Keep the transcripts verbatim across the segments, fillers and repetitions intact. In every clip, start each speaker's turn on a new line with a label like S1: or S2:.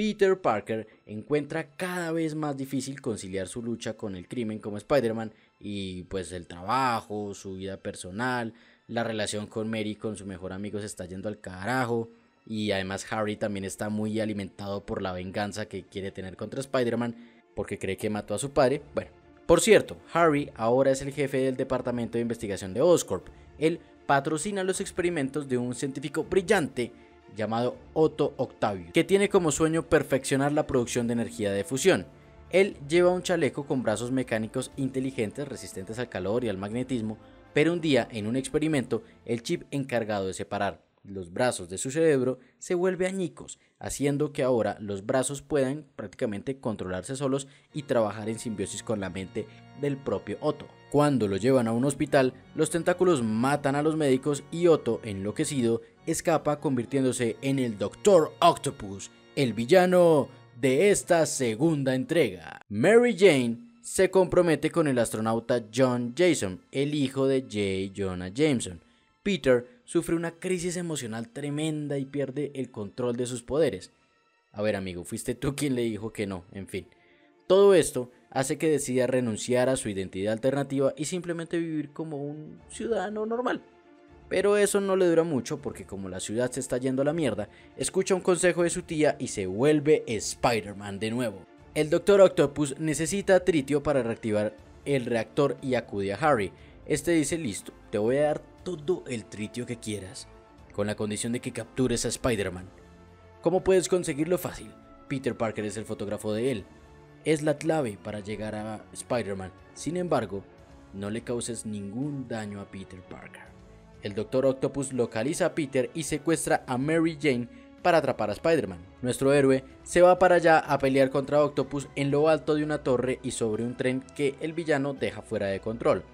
S1: Peter Parker encuentra cada vez más difícil conciliar su lucha con el crimen como Spider-Man y pues el trabajo, su vida personal, la relación con Mary con su mejor amigo se está yendo al carajo y además Harry también está muy alimentado por la venganza que quiere tener contra Spider-Man porque cree que mató a su padre. Bueno, por cierto, Harry ahora es el jefe del departamento de investigación de Oscorp. Él patrocina los experimentos de un científico brillante llamado Otto Octavius, que tiene como sueño perfeccionar la producción de energía de fusión. Él lleva un chaleco con brazos mecánicos inteligentes resistentes al calor y al magnetismo, pero un día en un experimento el chip encargado de separar los brazos de su cerebro se vuelve añicos, haciendo que ahora los brazos puedan prácticamente controlarse solos y trabajar en simbiosis con la mente del propio Otto. Cuando lo llevan a un hospital, los tentáculos matan a los médicos y Otto, enloquecido, escapa convirtiéndose en el Doctor Octopus, el villano de esta segunda entrega. Mary Jane se compromete con el astronauta John Jameson, el hijo de J. Jonah Jameson. Peter sufre una crisis emocional tremenda y pierde el control de sus poderes. A ver, amigo, fuiste tú quien le dijo que no, en fin. Todo esto hace que decida renunciar a su identidad alternativa y simplemente vivir como un ciudadano normal. Pero eso no le dura mucho porque como la ciudad se está yendo a la mierda, escucha un consejo de su tía y se vuelve Spider-Man de nuevo. El Doctor Octopus necesita tritio para reactivar el reactor y acude a Harry. Este dice: listo, te voy a dar todo el tritio que quieras, con la condición de que captures a Spider-Man. ¿Cómo puedes conseguirlo? Fácil. Peter Parker es el fotógrafo de él. Es la clave para llegar a Spider-Man. Sin embargo, no le causes ningún daño a Peter Parker. El Doctor Octopus localiza a Peter y secuestra a Mary Jane para atrapar a Spider-Man. Nuestro héroe se va para allá a pelear contra Octopus en lo alto de una torre y sobre un tren que el villano deja fuera de control.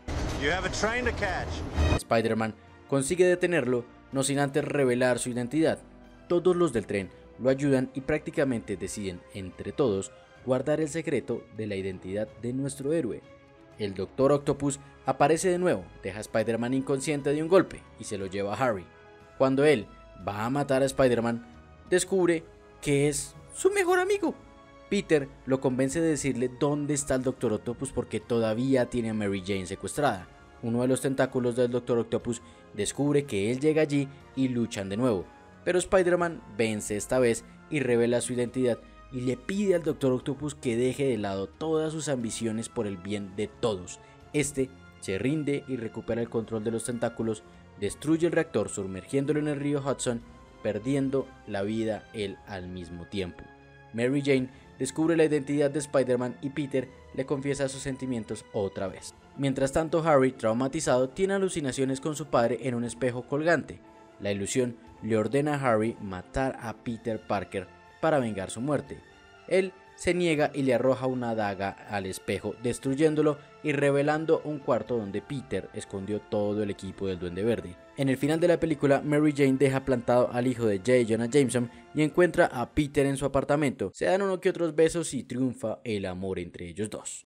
S1: Spider-Man consigue detenerlo, no sin antes revelar su identidad. Todos los del tren lo ayudan y prácticamente deciden entre todos guardar el secreto de la identidad de nuestro héroe. El Doctor Octopus aparece de nuevo, deja a Spider-Man inconsciente de un golpe y se lo lleva a Harry. Cuando él va a matar a Spider-Man, descubre que es su mejor amigo. Peter lo convence de decirle dónde está el Doctor Octopus porque todavía tiene a Mary Jane secuestrada. Uno de los tentáculos del Doctor Octopus descubre que él llega allí y luchan de nuevo, pero Spider-Man vence esta vez y revela su identidad y le pide al Doctor Octopus que deje de lado todas sus ambiciones por el bien de todos. Este se rinde y recupera el control de los tentáculos, destruye el reactor sumergiéndolo en el río Hudson, perdiendo la vida él al mismo tiempo. Mary Jane descubre la identidad de Spider-Man y Peter le confiesa sus sentimientos otra vez. Mientras tanto, Harry, traumatizado, tiene alucinaciones con su padre en un espejo colgante. La ilusión le ordena a Harry matar a Peter Parker para vengar su muerte. Él se niega y le arroja una daga al espejo, destruyéndolo y revelando un cuarto donde Peter escondió todo el equipo del Duende Verde. En el final de la película, Mary Jane deja plantado al hijo de J. Jonah Jameson y encuentra a Peter en su apartamento. Se dan uno que otros besos y triunfa el amor entre ellos dos.